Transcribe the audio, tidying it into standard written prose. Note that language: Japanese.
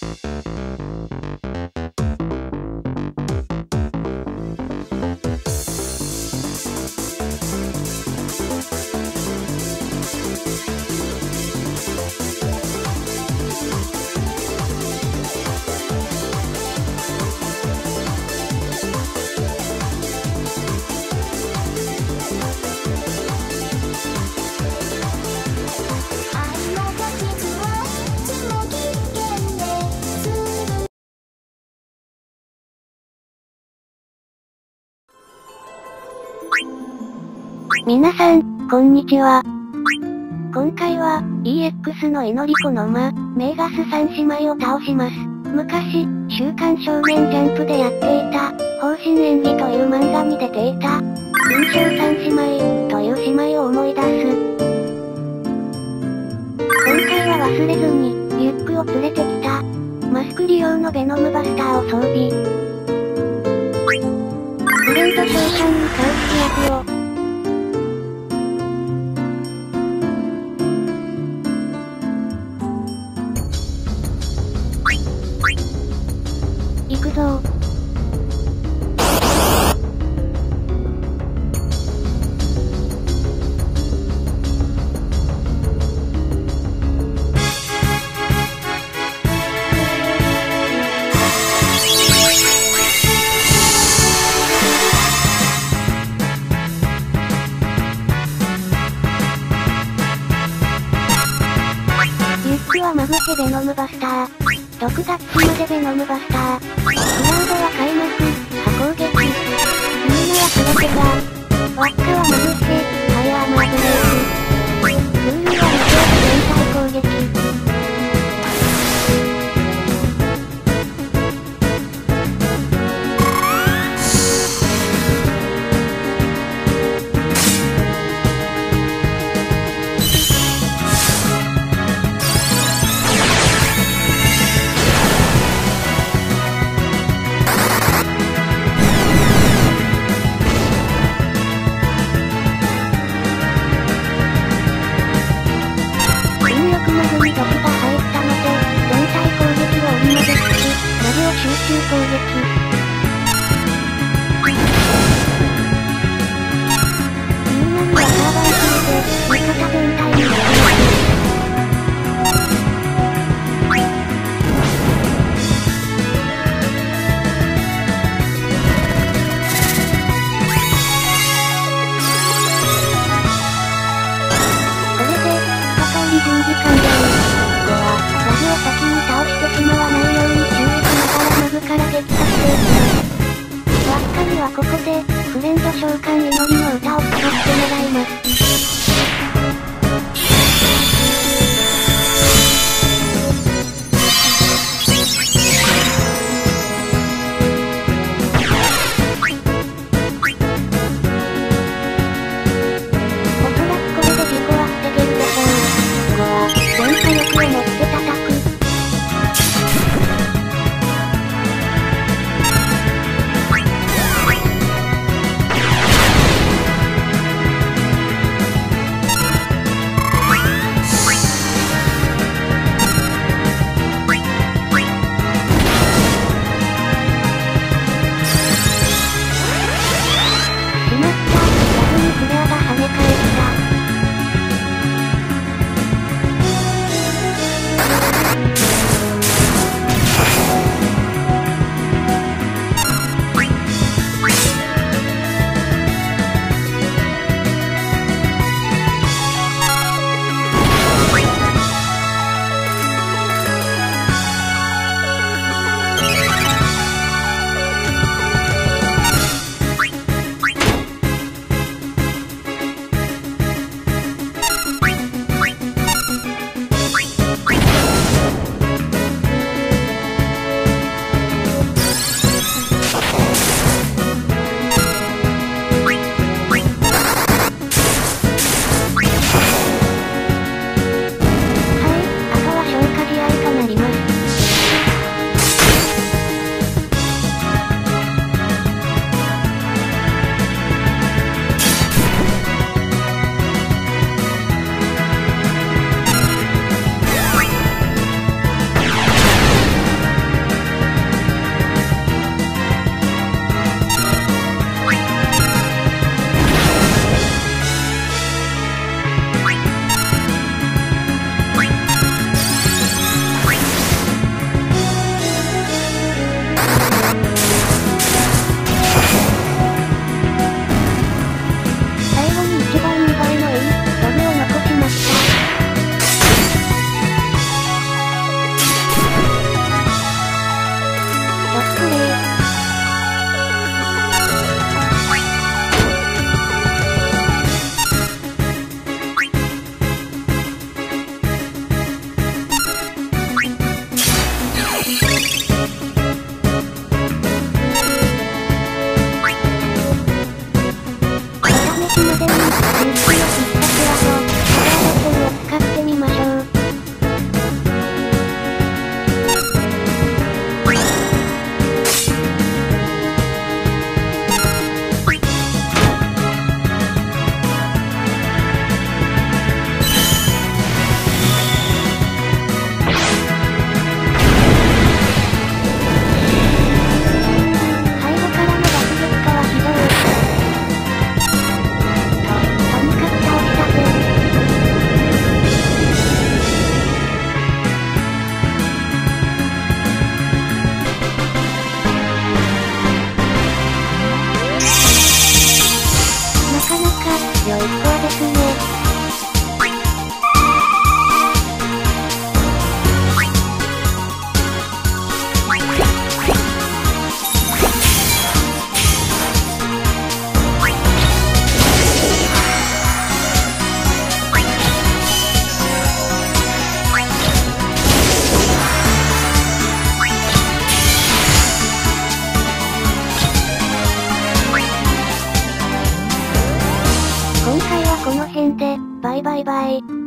皆さん、こんにちは。今回は、EX の祈り子の間、メーガス三姉妹を倒します。昔、週刊少年ジャンプでやっていた、方針演技という漫画に出ていた、雲章三姉妹、という姉妹を思い出す。今回は忘れずに、リュックを連れてきた。マスク利用のベノムバスターを装備。フレンド召喚に買う規約を。行くぞー。リュックはマグヘベノムバスター。毒ガッチまでベノムバスター。クラウドは開幕、波攻撃。ミーナはプロテガー。ワッカはマグヘ、ファイアーマーブレーク。ルールは無強化全体攻撃。ここで、フレンド召喚祈りの歌を使ってもらいます。おそらくこれで事故は防げるでしょう。ここは、電波力を持って叩く。 使ってみましょう。良いスコアですね。今回はこの辺で、バイバイバイ。